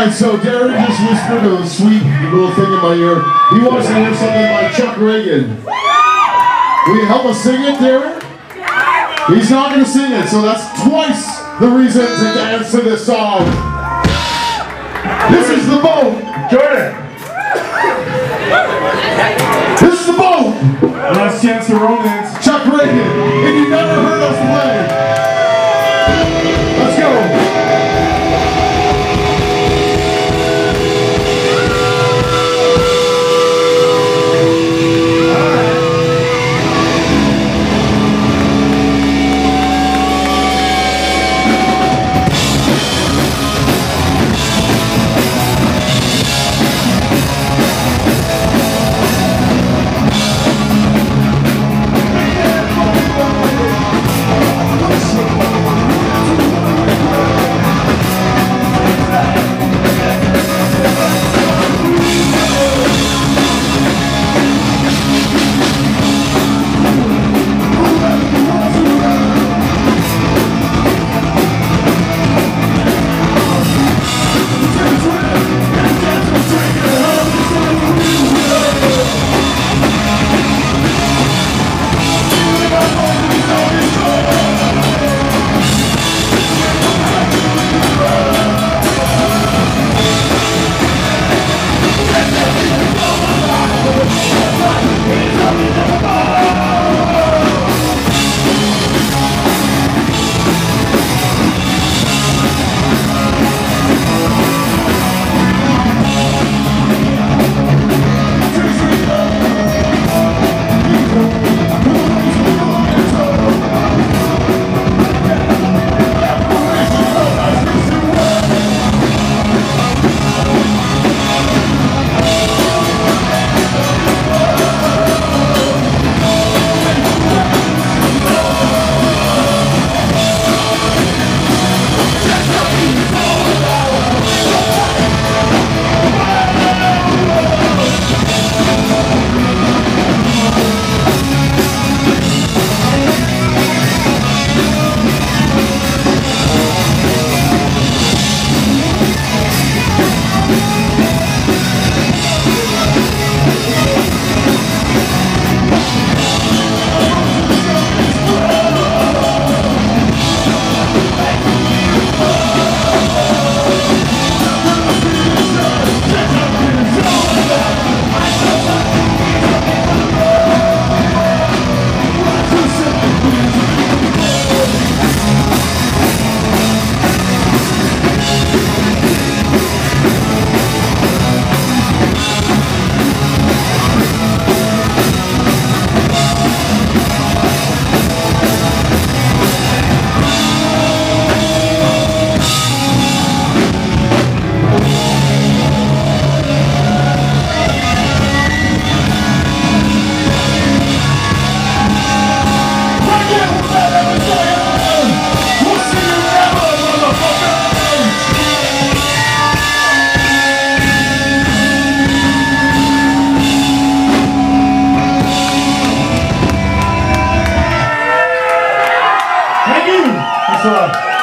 Alright, so Darren just whispered a sweet little thing in my ear. He wants to hear something by Chuck Reagan. Will you help us sing it, Darren? He's not going to sing it, so that's twice the reason to dance to this song. This is the boat. Jordan! This is the boat. Last chance to romance. Chuck Reagan. If you never heard us play, let's go. Thank you! That's all.